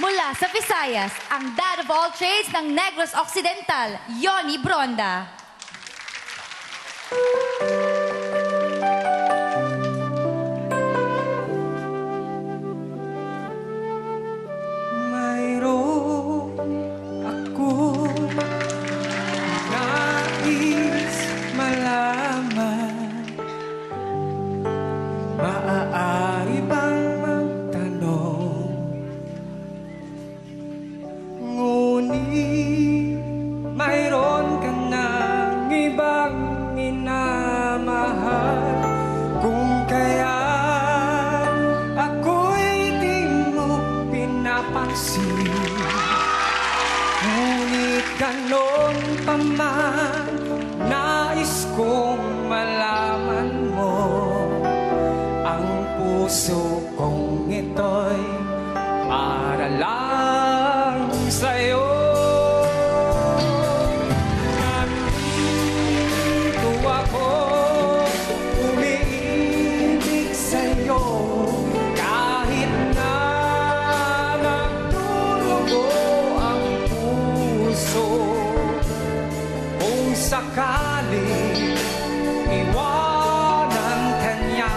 Mula sa Visayas, ang dad of all trades ng Negros Occidental, Yoni Bronda. Mayroon akong nais malaman. Maaari bang magtanong? Ngunit mayroon ka ng ibang minamahal. Kung kaya ako'y di mo pinapansin, ngunit ganon pa man, nais kong malaman mo. Ang puso kong ito'y para lang sa'yo. Nandito ako, umiibig sa'yo, kahit na nagdurugo ang puso. Kung sakali iwanan ka niya,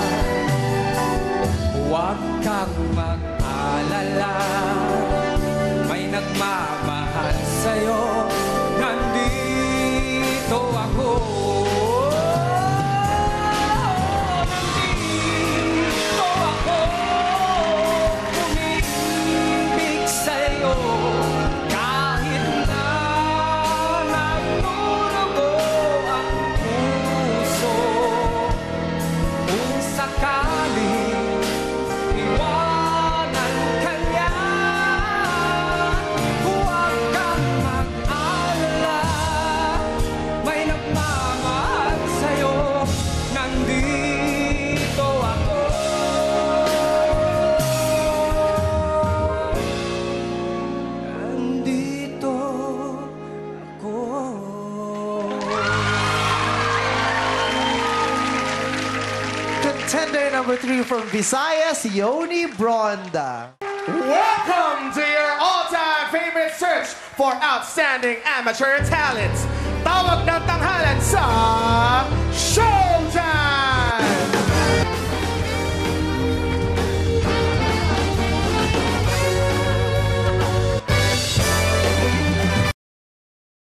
huwag kang mag-alala, may nagmamahal sa'yo. Nandito ako. Nandito ako, umiibig sa'yo, kahit na nagdurugo ang puso. Kung sakali iwanan ka niya, huwag kang mag-alala, may nagmamahal sa'yo. Nandito ako. Nandito ako. Contender number 3 from Visayas, Yoni Bronda. Welcome to your all-time favorite search for outstanding amateur talents. Tawag na